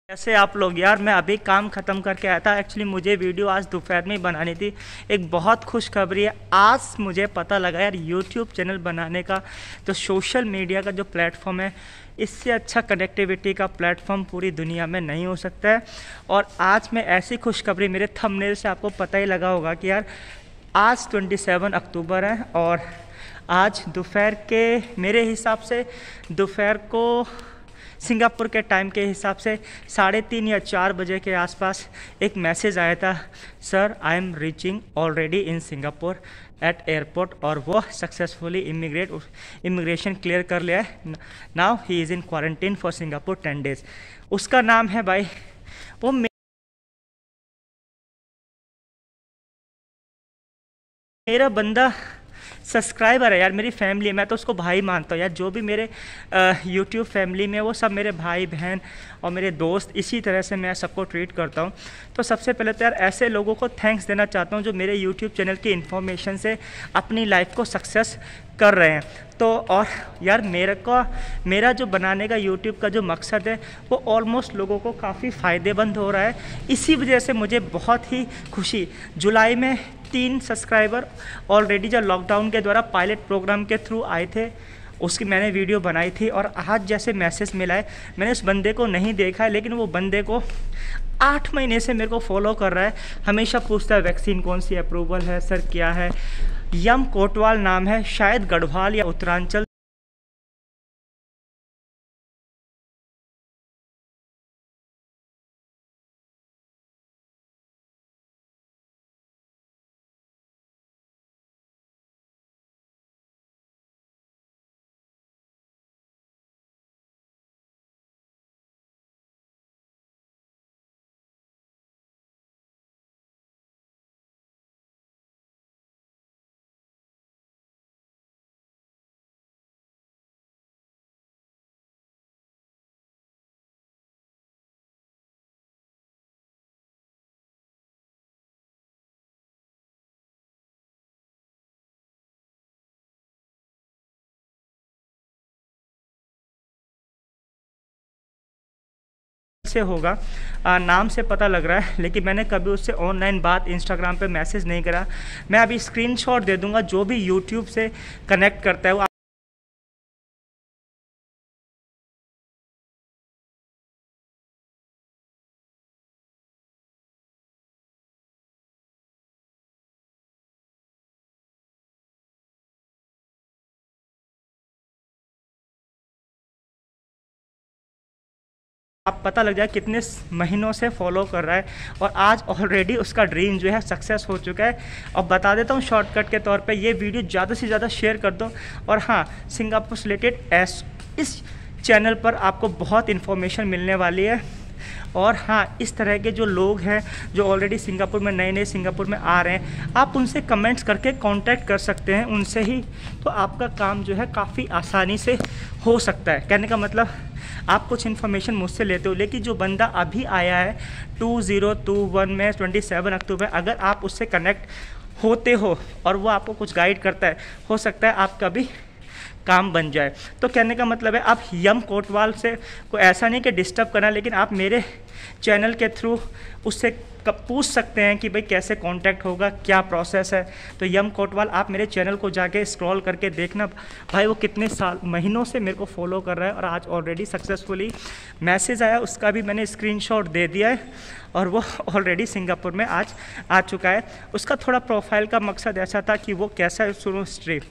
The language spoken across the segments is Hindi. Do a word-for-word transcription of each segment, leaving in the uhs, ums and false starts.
कैसे आप लोग यार। मैं अभी काम ख़त्म करके आया था। एक्चुअली मुझे वीडियो आज दोपहर में ही बनानी थी। एक बहुत खुशखबरी है, आज मुझे पता लगा यार यूट्यूब चैनल बनाने का, जो सोशल मीडिया का जो प्लेटफॉर्म है, इससे अच्छा कनेक्टिविटी का प्लेटफॉर्म पूरी दुनिया में नहीं हो सकता है। और आज मैं ऐसी खुशखबरी, मेरे थंबनेल से आपको पता ही लगा होगा कि यार आज सत्ताईस अक्टूबर है और आज दोपहर के, मेरे हिसाब से दोपहर को सिंगापुर के टाइम के हिसाब से साढ़े तीन या चार बजे के आसपास एक मैसेज आया था, sir I am reaching already in Singapore at airport, और वो सक्सेसफुली इमिग्रेट इमिग्रेशन क्लियर कर लिया है। Now he is in quarantine for Singapore ten days. उसका नाम है भाई, वो मेरा बंदा सब्सक्राइबर है यार, मेरी फैमिली, मैं तो उसको भाई मानता हूँ यार। जो भी मेरे यूट्यूब फैमिली में, वो सब मेरे भाई बहन और मेरे दोस्त, इसी तरह से मैं सबको ट्रीट करता हूँ। तो सबसे पहले तो यार ऐसे लोगों को थैंक्स देना चाहता हूँ जो मेरे यूट्यूब चैनल की इन्फॉर्मेशन से अपनी लाइफ को सक्सेस कर रहे हैं। तो और यार मेरे को, मेरा जो बनाने का यूट्यूब का जो मकसद है वो ऑलमोस्ट लोगों को काफ़ी फ़ायदेमंद हो रहा है। इसी वजह से मुझे बहुत ही खुशी, जुलाई में तीन सब्सक्राइबर ऑलरेडी जो लॉकडाउन के द्वारा पायलट प्रोग्राम के थ्रू आए थे, उसकी मैंने वीडियो बनाई थी। और आज जैसे मैसेज मिला है, मैंने उस बंदे को नहीं देखा है, लेकिन वो बंदे को आठ महीने से मेरे को फॉलो कर रहा है। हमेशा पूछता है वैक्सीन कौन सी अप्रूवल है सर, क्या है। यम कोटवाल नाम है, शायद गढ़वाल या उत्तरांचल से होगा, आ, नाम से पता लग रहा है, लेकिन मैंने कभी उससे ऑनलाइन बात, इंस्टाग्राम पे मैसेज नहीं करा। मैं अभी स्क्रीनशॉट दे दूंगा, जो भी यूट्यूब से कनेक्ट करता है वो आप पता लग जाए कितने महीनों से फॉलो कर रहा है। और आज ऑलरेडी उसका ड्रीम जो है सक्सेस हो चुका है। और बता देता हूँ शॉर्टकट के तौर पे, ये वीडियो ज़्यादा से ज़्यादा शेयर कर दो। और हाँ, सिंगापुर से रिलेटेड एस इस चैनल पर आपको बहुत इन्फॉर्मेशन मिलने वाली है। और हाँ, इस तरह के जो लोग हैं जो ऑलरेडी सिंगापुर में, नए नए सिंगापुर में आ रहे हैं, आप उनसे कमेंट्स करके कांटेक्ट कर सकते हैं उनसे ही, तो आपका काम जो है काफ़ी आसानी से हो सकता है। कहने का मतलब, आप कुछ इन्फॉर्मेशन मुझसे लेते हो, लेकिन जो बंदा अभी आया है टू ज़ीरो टू वन में सत्ताईस अक्टूबर, अगर आप उससे कनेक्ट होते हो और वो आपको कुछ गाइड करता है, हो सकता है आपका भी काम बन जाए। तो कहने का मतलब है, आप यम कोटवाल से को ऐसा नहीं कि डिस्टर्ब करना, लेकिन आप मेरे चैनल के थ्रू उससे पूछ सकते हैं कि भाई कैसे कांटेक्ट होगा, क्या प्रोसेस है। तो यम कोटवाल, आप मेरे चैनल को जाके स्क्रॉल करके देखना भाई, वो कितने साल महीनों से मेरे को फॉलो कर रहा है। और आज ऑलरेडी सक्सेसफुली मैसेज आया, उसका भी मैंने स्क्रीनशॉट दे दिया है, और वो ऑलरेडी सिंगापुर में आज आ चुका है। उसका थोड़ा प्रोफाइल का मकसद ऐसा था कि वो कैसा है, सुनो स्ट्रीम,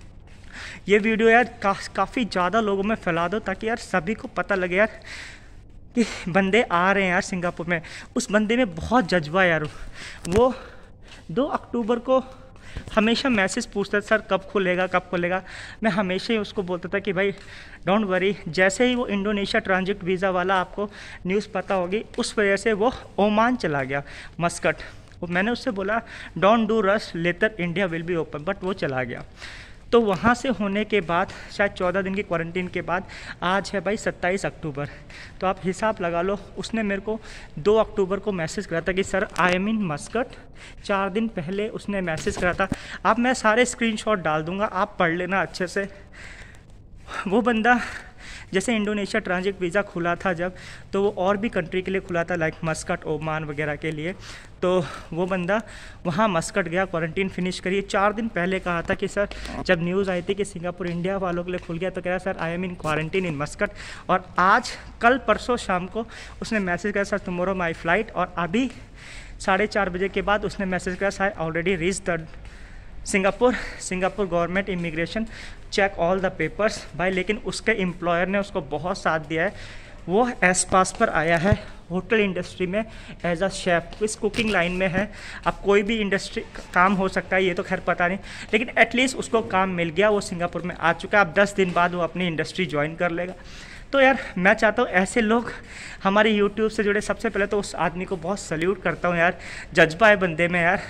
ये वीडियो यार का, काफ़ी ज़्यादा लोगों में फैला दो, ताकि यार सभी को पता लगे यार कि बंदे आ रहे हैं यार सिंगापुर में। उस बंदे में बहुत जज्बा है यार। वो दो अक्टूबर को हमेशा मैसेज पूछता था, सर कब खुलेगा कब खुलेगा। मैं हमेशा ही उसको बोलता था कि भाई डोंट वरी। जैसे ही वो इंडोनेशिया ट्रांजिट वीज़ा वाला, आपको न्यूज़ पता होगी, उस वजह से वो ओमान चला गया, मस्कट। वो मैंने उससे बोला don't do rush, later India will be open, but वो चला गया। तो वहाँ से होने के बाद, शायद चौदह दिन की क्वारंटीन के बाद, आज है भाई सत्ताईस अक्टूबर। तो आप हिसाब लगा लो, उसने मेरे को दो अक्टूबर को मैसेज करा था कि sir I am in Muscat. चार दिन पहले उसने मैसेज करा था। अब मैं सारे स्क्रीनशॉट डाल दूँगा, आप पढ़ लेना अच्छे से। वो बंदा जैसे इंडोनेशिया ट्रांजिट वीज़ा खुला था जब, तो वो और भी कंट्री के लिए खुला था, लाइक मस्कट, ओमान वगैरह के लिए। तो वो बंदा वहाँ मस्कट गया, क्वारंटीन फिनिश करिए। चार दिन पहले कहा था कि सर, जब न्यूज़ आई थी कि सिंगापुर इंडिया वालों के लिए खुल गया, तो कह रहा sir I am in quarantine in Muscat. और आज कल परसों शाम को उसने मैसेज किया सर टुमारो माई फ्लाइट, और अभी साढ़े चार बजे के बाद उसने मैसेज किया sir already reach the Singapore, Singapore government immigration, check all the papers. भाई लेकिन उसके एम्प्लॉयर ने उसको बहुत साथ दिया है। वो एस पास पर आया है, होटल इंडस्ट्री में एज अ शेफ़, इस कुकिंग लाइन में है। अब कोई भी इंडस्ट्री काम हो सकता है, ये तो खैर पता नहीं, लेकिन एटलीस्ट उसको काम मिल गया, वो सिंगापुर में आ चुका है। अब दस दिन बाद वो अपनी इंडस्ट्री ज्वाइन कर लेगा। तो यार मैं चाहता हूँ ऐसे लोग हमारे यूट्यूब से जुड़े। सबसे पहले तो उस आदमी को बहुत सल्यूट करता हूँ यार, जज्बा है बंदे में यार,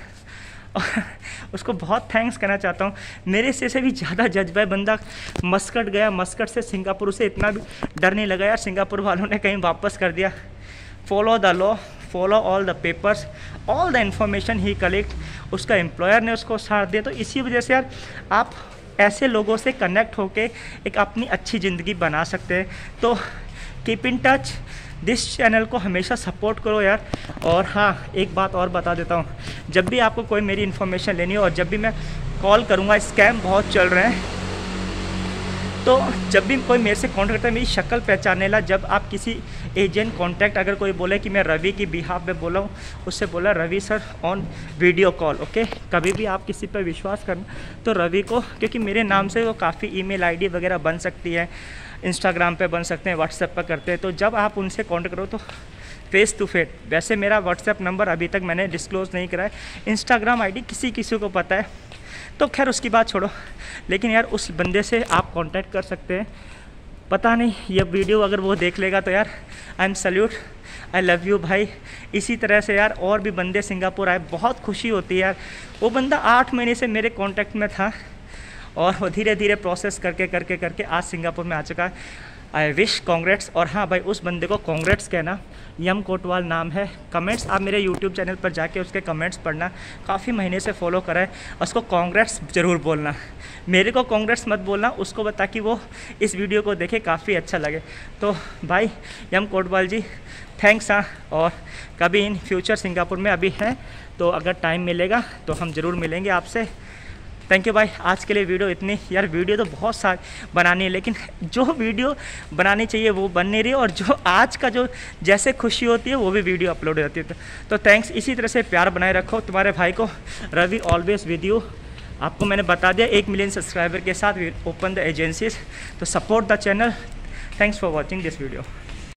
उसको बहुत थैंक्स कहना चाहता हूँ। मेरे से से भी ज़्यादा जज्बा है बंदा। मस्कट गया, मस्कट से सिंगापुर, उसे इतना भी डर नहीं लगा यार, सिंगापुर वालों ने कहीं वापस कर दिया। Follow the law, follow all the papers, all the information ही कलेक्ट। उसका एम्प्लॉयर ने उसको साथ दिया। तो इसी वजह से यार आप ऐसे लोगों से कनेक्ट होके एक अपनी अच्छी ज़िंदगी बना सकते हैं। तो keep in touch, this channel को हमेशा सपोर्ट करो यार। और हाँ, एक बात और बता देता हूँ, जब भी आपको कोई मेरी इन्फॉर्मेशन लेनी हो, और जब भी मैं कॉल करूँगा, स्कैम बहुत चल रहे हैं, तो जब भी कोई मेरे से कॉन्टैक्ट करता है, मेरी शक्ल पहचानने ला। जब आप किसी एजेंट कॉन्टैक्ट, अगर कोई बोले कि मैं रवि की बिहाफ में बोला हूँ, उससे बोला Ravi sir on video call, okay. कभी भी आप किसी पर विश्वास करना तो रवि को, क्योंकि मेरे नाम से वो काफ़ी ईमेल आईडी वगैरह बन सकती है, इंस्टाग्राम पे बन सकते हैं, व्हाट्सएप पर करते हैं। तो जब आप उनसे कॉन्टैक्ट करो तो फेस टू फेस। वैसे मेरा व्हाट्सएप नंबर अभी तक मैंने डिस्क्लोज़ नहीं करा है, इंस्टाग्राम आईडी किसी किसी को पता है, तो खैर उसकी बात छोड़ो। लेकिन यार उस बंदे से आप कांटेक्ट कर सकते हैं। पता नहीं ये वीडियो अगर वो देख लेगा तो यार I am salute, I love you भाई। इसी तरह से यार और भी बंदे सिंगापुर आए, बहुत खुशी होती है यार। वो बंदा आठ महीने से मेरे कांटेक्ट में था, और वो धीरे धीरे प्रोसेस करके करके करके आज सिंगापुर में आ चुका है। I wish congrats. और हाँ भाई, उस बंदे को कॉन्ग्रेट्स कहना, यम कोटवाल नाम है। कमेंट्स आप मेरे यूट्यूब चैनल पर जाके उसके कमेंट्स पढ़ना, काफ़ी महीने से फॉलो करा है। उसको कॉन्ग्रेट्स ज़रूर बोलना, मेरे को कॉन्ग्रेट्स मत बोलना उसको, बता कि वो इस वीडियो को देखे, काफ़ी अच्छा लगे। तो भाई यम कोटवाल जी थैंक्स। हाँ, और कभी इन फ्यूचर सिंगापुर में अभी हैं तो अगर टाइम मिलेगा तो हम ज़रूर मिलेंगे आपसे। थैंक यू भाई। आज के लिए वीडियो इतनी। यार वीडियो तो बहुत सारी बनानी है, लेकिन जो वीडियो बनानी चाहिए वो बन नहीं रही, और जो आज का जो जैसे खुशी होती है वो भी वीडियो अपलोड होती है। तो थैंक्स। इसी तरह से प्यार बनाए रखो तुम्हारे भाई को। Ravi always with you. आपको मैंने बता दिया, एक मिलियन सब्सक्राइबर के साथ ओपन द एजेंसीज, तो support the channel. Thanks for watching this video.